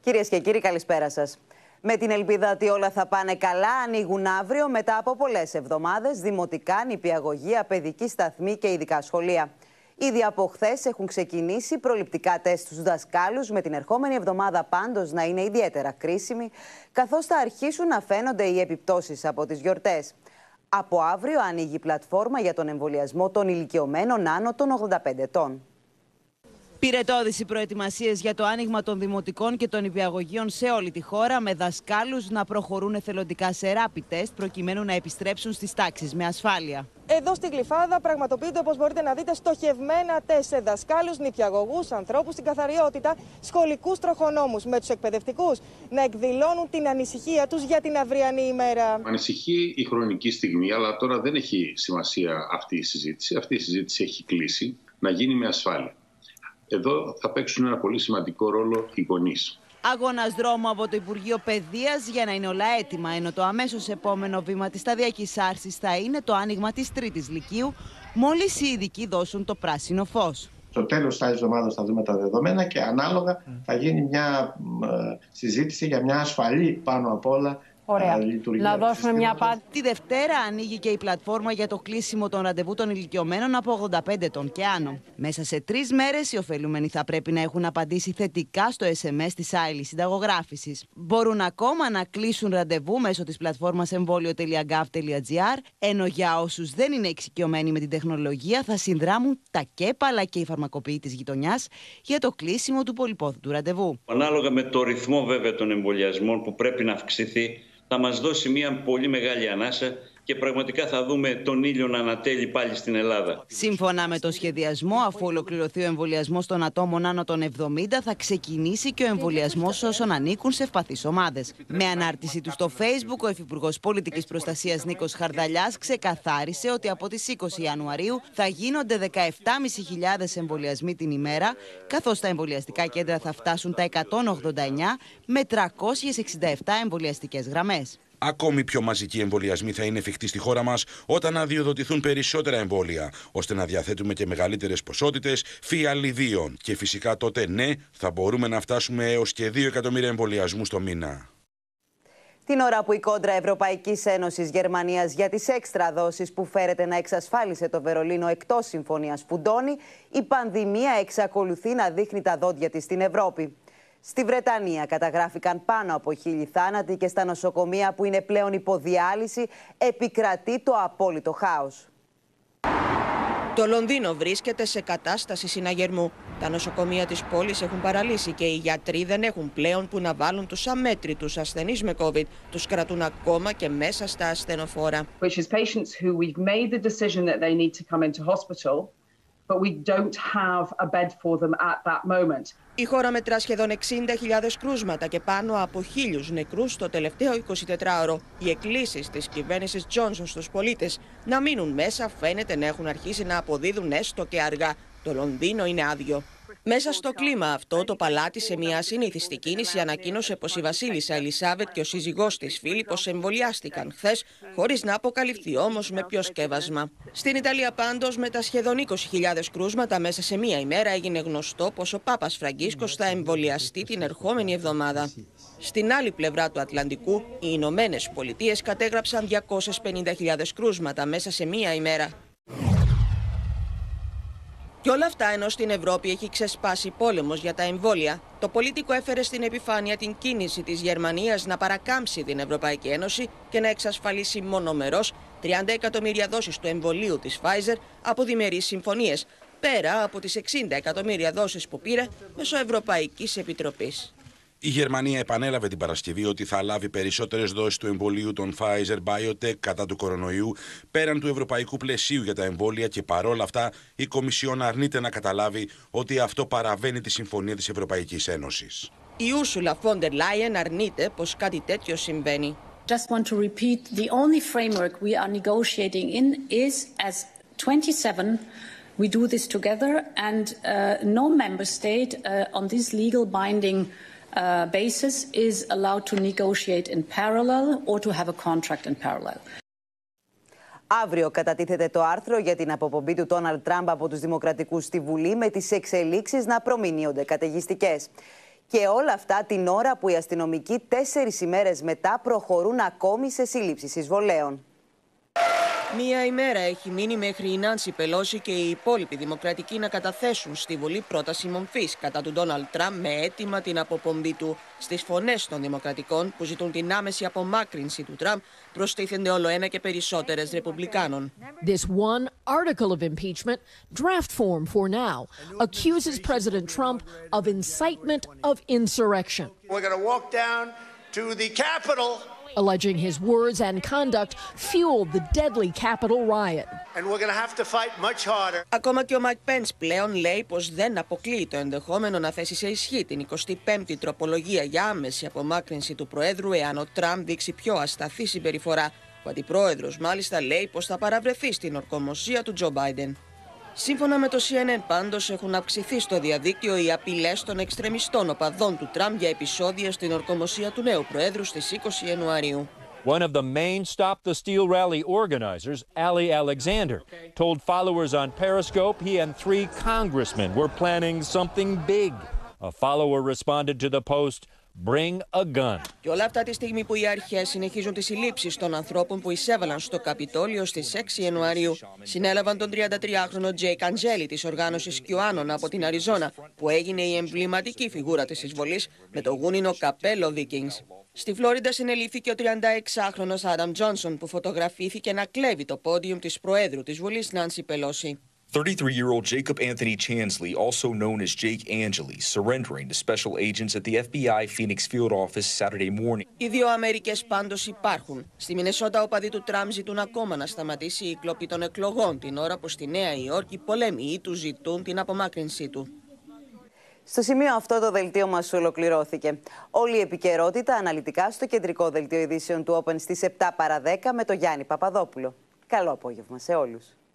Κυρίες και κύριοι, καλησπέρα σας. Με την ελπίδα ότι όλα θα πάνε καλά, ανοίγουν αύριο μετά από πολλές εβδομάδες δημοτικά, νηπιαγωγεία, παιδική σταθμή και ειδικά σχολεία. Ήδη από χθες έχουν ξεκινήσει προληπτικά τεστ στους δασκάλους, με την ερχόμενη εβδομάδα πάντως να είναι ιδιαίτερα κρίσιμη, καθώς θα αρχίσουν να φαίνονται οι επιπτώσεις από τις γιορτές. Από αύριο ανοίγει η πλατφόρμα για τον εμβολιασμό των ηλικιωμένων άνω των 85 ετών. Πυρετώδεις οι προετοιμασίες για το άνοιγμα των δημοτικών και των νηπιαγωγείων σε όλη τη χώρα, με δασκάλους να προχωρούν εθελοντικά σε rapid test προκειμένου να επιστρέψουν στις τάξεις με ασφάλεια. Εδώ στην Γλυφάδα πραγματοποιείται, όπως μπορείτε να δείτε, στοχευμένα τεστ σε δασκάλους, νηπιαγωγούς, ανθρώπους στην καθαριότητα, σχολικούς τροχονόμους, με τους εκπαιδευτικούς να εκδηλώνουν την ανησυχία τους για την αυριανή ημέρα. Ανησυχεί η χρονική στιγμή, αλλά τώρα δεν έχει σημασία αυτή η συζήτηση. Αυτή η συζήτηση έχει κλείσει να γίνει με ασφάλεια. Εδώ θα παίξουν ένα πολύ σημαντικό ρόλο οι γονείς. Αγώνας δρόμου από το Υπουργείο Παιδείας για να είναι όλα έτοιμα, ενώ το αμέσως επόμενο βήμα της σταδιακής άρσης θα είναι το άνοιγμα της Τρίτης Λυκείου, μόλις οι ειδικοί δώσουν το πράσινο φως. Στο τέλος της εβδομάδας θα δούμε τα δεδομένα και ανάλογα θα γίνει μια συζήτηση για μια ασφαλή πάνω απ' όλα. Ωραία. Να δώσουμε μια απάντηση. Τη Δευτέρα ανοίγει και η πλατφόρμα για το κλείσιμο των ραντεβού των ηλικιωμένων από 85 ετών και άνω. Μέσα σε 3 μέρες οι ωφελούμενοι θα πρέπει να έχουν απαντήσει θετικά στο SMS της άειλης συνταγογράφησης. Μπορούν ακόμα να κλείσουν ραντεβού μέσω της πλατφόρμας εμβόλιο.gov.gr, ενώ για όσους δεν είναι εξοικειωμένοι με την τεχνολογία θα συνδράμουν τα ΚΕΠ αλλά και οι φαρμακοποιοί της γειτονιάς για το κλείσιμο του πολυπόθητου ραντεβού. Ανάλογα με το ρυθμό βέβαια των εμβολιασμών που πρέπει να αυξηθεί, θα μας δώσει μια πολύ μεγάλη ανάσα και πραγματικά θα δούμε τον ήλιο να ανατέλει πάλι στην Ελλάδα. Σύμφωνα με το σχεδιασμό, αφού ολοκληρωθεί ο εμβολιασμός των ατόμων άνω των 70, θα ξεκινήσει και ο εμβολιασμός όσων ανήκουν σε ευπαθείς ομάδες. Με ανάρτηση του στο Facebook, ο Υφυπουργός Πολιτικής Προστασίας Νίκος Χαρδαλιάς ξεκαθάρισε ότι από τις 20 Ιανουαρίου θα γίνονται 17.500 εμβολιασμοί την ημέρα, καθώς τα εμβολιαστικά κέντρα θα φτάσουν τα 189 με 367 εμβολιαστικές γραμμές. Ακόμη πιο μαζικοί εμβολιασμοί θα είναι εφικτοί στη χώρα μας όταν αδειοδοτηθούν περισσότερα εμβόλια, ώστε να διαθέτουμε και μεγαλύτερες ποσότητες φιαλιδίων. Και φυσικά τότε ναι, θα μπορούμε να φτάσουμε έως και 2 εκατομμύρια εμβολιασμούς το μήνα. Την ώρα που η κόντρα Ευρωπαϊκής Ένωσης Γερμανίας για τις έξτρα δόσεις που φέρεται να εξασφάλισε το Βερολίνο εκτός συμφωνίας φουντώνει, η πανδημία εξακολουθεί να δείχνει τα δόντια της στην Ευρώπη. Στη Βρετανία καταγράφηκαν πάνω από 1.000 θάνατοι και στα νοσοκομεία που είναι πλέον υποδιάλυση επικρατεί το απόλυτο χάος. Το Λονδίνο βρίσκεται σε κατάσταση συναγερμού. Τα νοσοκομεία της πόλης έχουν παραλύσει και οι γιατροί δεν έχουν πλέον που να βάλουν τους αμέτρητους ασθενείς με COVID. Τους κρατούν ακόμα και μέσα στα ασθενοφόρα. But we don't have a bed for them at that moment. Η χώρα μετρά σχεδόν 60.000 κρούσματα και πάνω από 1.000 νεκρούς το τελευταίο 24ωρο. Οι εκκλήσεις της κυβέρνησης Τζόνσον στους πολίτες να μείνουν μέσα φαίνεται να έχουν αρχίσει να αποδίδουν έστω και αργά. Το Λονδίνο είναι άδειο. Μέσα στο κλίμα αυτό, το παλάτι σε μια ασυνήθιστη κίνηση ανακοίνωσε πως η βασίλισσα Ελισάβετ και ο σύζυγός της Φίλιππος εμβολιάστηκαν χθες, χωρίς να αποκαλυφθεί όμως με ποιο σκεύασμα. Στην Ιταλία πάντως, με τα σχεδόν 20.000 κρούσματα μέσα σε μία ημέρα, έγινε γνωστό πως ο Πάπας Φραγκίσκος θα εμβολιαστεί την ερχόμενη εβδομάδα. Στην άλλη πλευρά του Ατλαντικού, οι Ηνωμένες Πολιτείες κατέγραψαν 250.000 κρούσματα μέσα σε μία ημέρα. Και όλα αυτά ενώ στην Ευρώπη έχει ξεσπάσει πόλεμος για τα εμβόλια. Το Πολίτικο έφερε στην επιφάνεια την κίνηση της Γερμανίας να παρακάμψει την Ευρωπαϊκή Ένωση και να εξασφαλίσει μονομερώς 30 εκατομμύρια δόσεις του εμβολίου της Pfizer από διμερείς συμφωνίες, πέρα από τις 60 εκατομμύρια δόσεις που πήρε μέσω Ευρωπαϊκής Επιτροπής. Η Γερμανία επανέλαβε την Παρασκευή ότι θα λάβει περισσότερες δόσεις του εμβολίου των Pfizer-BioNTech κατά του κορονοϊού πέραν του ευρωπαϊκού πλαισίου για τα εμβόλια και παρόλα αυτά η Κομισιόν αρνείται να καταλάβει ότι αυτό παραβαίνει τη συμφωνία της Ευρωπαϊκής Ένωσης. Η Ursula von der Leyen αρνείται πως κάτι τέτοιο συμβαίνει. Just want to repeat, the only framework we are negotiating in is as 27 we do this together and no member state on this legal binding basis is allowed to negotiate in parallel or to have a contract in parallel. Αύριο κατατίθεται το άρθρο για την αποπομπή του Ντόναλντ Τραμπ από τους Δημοκρατικούς στη Βουλή, με τις εξελίξεις να προμηνύονται καταιγιστικές. Και όλα αυτά την ώρα που οι αστυνομικοί 4 ημέρες μετά προχωρούν ακόμη σε σύλληψη εισβολέων. Μία ημέρα έχει μείνει μέχρι η Νάνση Πελόση και οι υπόλοιποι δημοκρατικοί να καταθέσουν στη Βουλή πρόταση μομφής κατά του Ντόναλντ Τραμπ με αίτημα την αποπομπή του. Στις φωνές των δημοκρατικών που ζητούν την άμεση απομάκρυνση του Τραμπ προστίθενται όλο ένα και περισσότερες Ρεπουμπλικάνων. This one article of impeachment, draft form for now, accuses President Trump of incitement of insurrection. We're going to walk down to the Capitol, alleging his words and conduct fueled the deadly Capitol riot. And we're going to have to fight much harder. Ακόμα και ο Μάικ Πένς πλέον λέει πως δεν αποκλείει το ενδεχόμενο να θέσει σε ισχύ την 25η τροπολογία για άμεση απομάκρυνση του Προέδρου εάν ο Τραμπ δείξει πιο ασταθή συμπεριφορά. Ο αντιπρόεδρος μάλιστα λέει πως θα παραβρεθεί στην ορκομοσία του Τζο Μπάιντεν. Σύμφωνα με το CNN πάντως έχουν αυξηθεί στο διαδίκτυο οι απειλές των εξτρεμιστών οπαδών του Τραμπ για επεισόδια στην ορκομοσία του νέου Προέδρου στις 20 Ιανουαρίου. One of the main Stop the Steal rally organizers, Ali Alexander, told followers on Periscope he and 3 congressmen were planning something big. A follower responded to the post, "Bring a gun." Και όλα αυτά τη στιγμή που οι αρχές συνεχίζουν τις συλλήψεις των ανθρώπων που εισέβαλαν στο Καπιτόλιο στις 6 Ιανουαρίου. Συνέλαβαν τον 33χρονο Τζέικ Αντζέλη της οργάνωσης QAnon από την Αριζόνα, που έγινε η εμβληματική φιγούρα της εισβολής με το γούνινο καπέλο Vikings. Στη Φλόριντα συνελήφθηκε ο 36χρονος Άνταμ Τζόνσον, που φωτογραφήθηκε να κλέβει το πόντιουμ της Προέδρου της Βουλής Νάνση Πελόση. 33-year-old Jacob Anthony Chansley, also known as Jake Angeles, surrendering to special agents at the FBI Phoenix field office Saturday morning. Οι 2 Αμερικές πάντως υπάρχουν. Στη Μινεσότα, οπαδοί του Τραμπ ζητούν ακόμα να σταματήσει η κλοπή των εκλογών, την ώρα που στη Νέα Υόρκη πολέμοι του ζητούν την απομάκρυνσή του. Στο σημείο αυτό το δελτίο μας ολοκληρώθηκε. Όλη η επικαιρότητα αναλυτικά στο κεντρικό δελτίο ειδήσεων του Open στις 7 παρα 10 με τον Γιάννη Παπαδόπουλο. Καλό απόγευμα σε όλους.